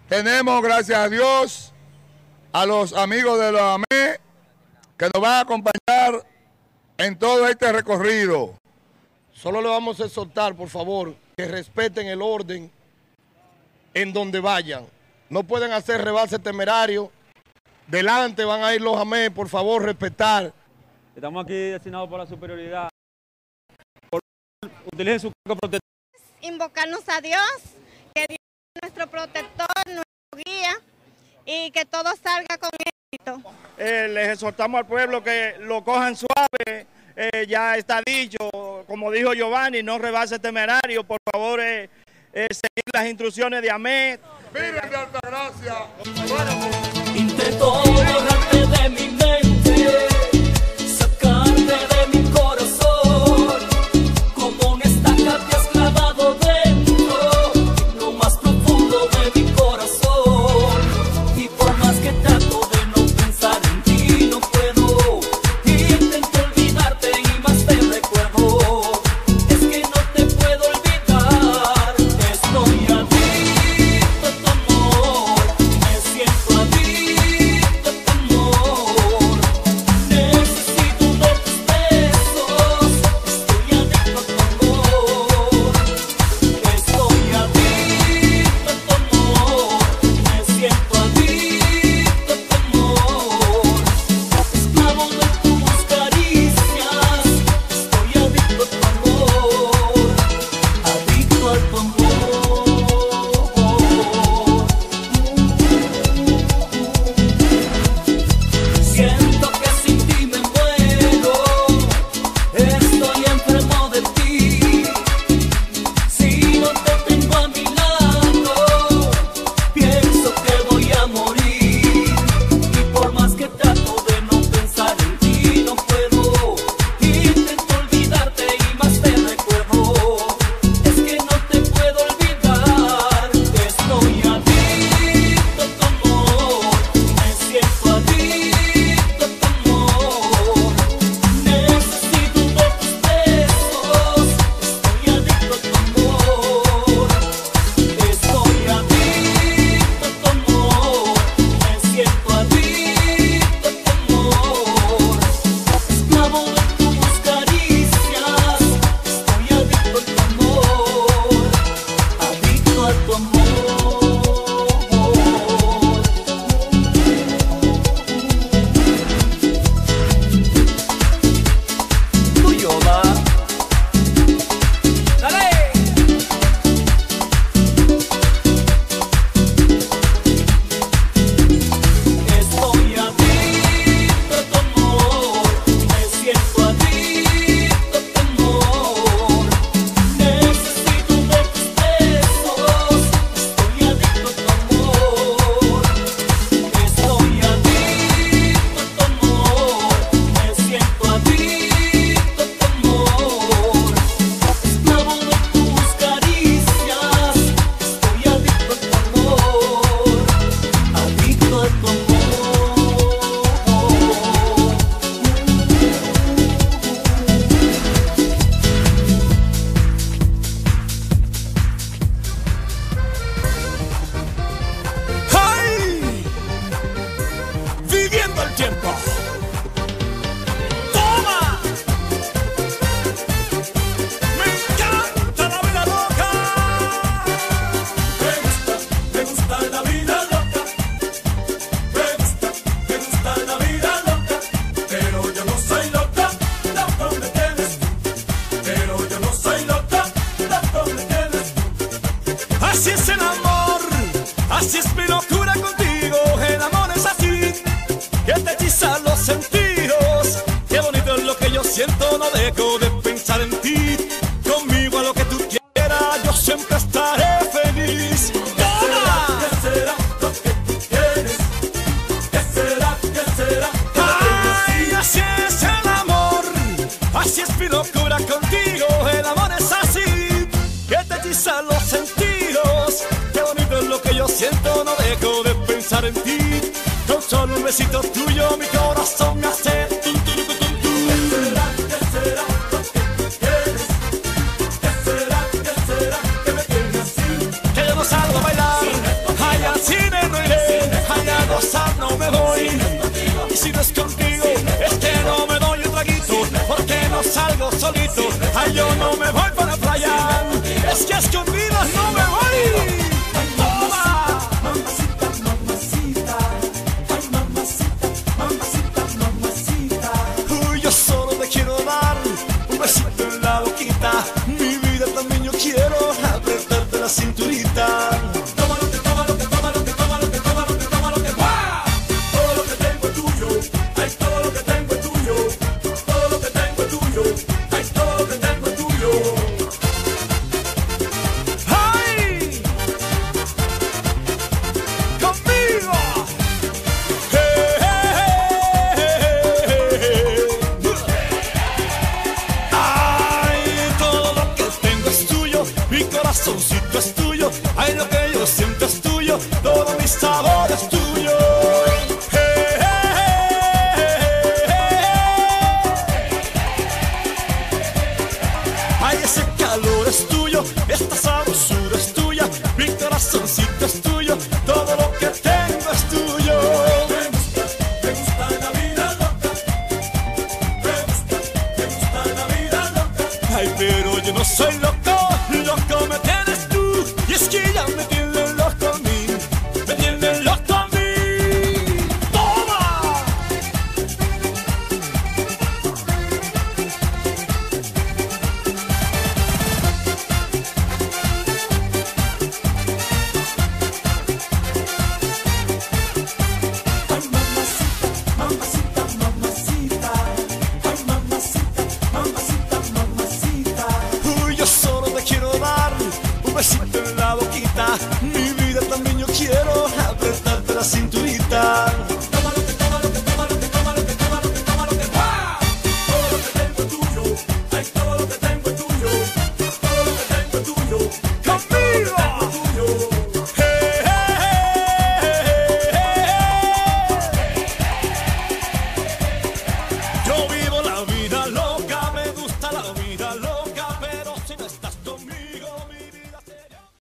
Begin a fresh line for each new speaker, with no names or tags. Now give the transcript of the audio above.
Tenemos, gracias a Dios, a los amigos de la AME que nos van a acompañar en todo este recorrido.
Solo le vamos a exhortar, por favor, que respeten el orden en donde vayan. No pueden hacer rebases temerarios. Delante van a ir los AME, por favor, respetar.
Estamos aquí destinados por la superioridad. Utilicen su cargo protector.
Invocarnos a Dios, que Dios es nuestro protector, nuestro guía, y que todo salga con éxito.
Les exhortamos al pueblo que lo cojan suave, ya está dicho, como dijo Giovanni, no rebase temerario, por favor, seguir las instrucciones de AME.
Miren de Altagracia.
Intento borrarte de mi mente, sacarte de mi corazón, como una estaca te has clavado dentro, en lo más profundo de mi corazón. Y por más que trato de no pensar en ti, no puedo. Intento olvidarte y más te recuerdo. Es que no te puedo olvidar. Estoy adicto a tu amor, me siento adicto a tu amor. Necesito de tus besos. Estoy adicto a tu amor. Estoy adicto a tu amor, me siento adicto a tu amor. Esclavo de tus caricias, estoy adicto a tu amor, adicto a tu amor. Siento que sin ti me muero, estoy enfermo de ti. Si no te tengo a mi lado, pienso que voy a morir. Y por más que trato de no pensar en ti, no puedo. Intento olvidarte y más te recuerdo. Es que no te puedo olvidar. Estoy adicto a tu amor, me siento adicto a tu amor. Necesito de tus besos. Estoy adicto a tu amor. Estoy adicto a tu amor, me siento adicto a tu amor. Esclavo de tus caricias, estoy adicto a tu amor, adicto a tu amor. Tuyo va. Dale. Estoy adicto a tu amor, me siento adicto a tu amor. Necesito de tus besos. Estoy adicto a tu amor. Estoy adicto a tu amor, me siento adicto a tu amor. Esclavo de tus caricias, estoy adicto a tu amor, adicto a tu amor.
¡Ay! Viviendo el tiempo. ¡Toma! Me encanta la vida loca. Me gusta la vida loca. Me gusta la vida loca. Pero yo no soy loca, loco me tienes tú. Pero yo no soy loca, loco me tienes tú. Así es el amor, así es mi locura contigo. El amor es así, que te hechiza los sentidos. Qué bonito es lo que yo siento, no dejo de pensar en ti. Conmigo a lo que tú quieras, yo siempre estaré feliz. ¡Toma! ¿Qué será lo que tú quieres? ¿Qué será? ¿Qué será? ¡Ay! Así es el amor, así es mi locura contigo. El amor es así, que te hechiza los sentidos. Qué bonito es lo que yo siento, no dejo de pensar en ti. Con solo un besito tuyo mi corazón hace tum, tum, tum, tum, tum. ¿Qué será lo que tú quieres? ¿Qué será? ¿Qué será? Que me tienes así, que yo no salgo a bailar. Ay, así. contigo solito. Ay, yo no me voy para la playa, es que a escondidas no me voy. Toma. Mamacita, mamacita, ay mamacita, mamacita, mamacita. Uy, yo solo te quiero dar un besito en la boquita. Mi vida también yo quiero apretarte la cinturita. Es tuyo, ay, lo que yo siento es tuyo, todo mi sabor es tuyo.